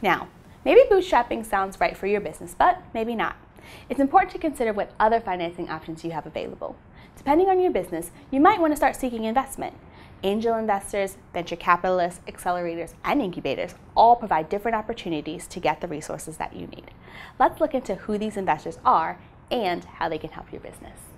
Now, maybe bootstrapping sounds right for your business, but maybe not. It's important to consider what other financing options you have available. Depending on your business, you might want to start seeking investment. Angel investors, venture capitalists, accelerators, and incubators all provide different opportunities to get the resources that you need. Let's look into who these investors are and how they can help your business.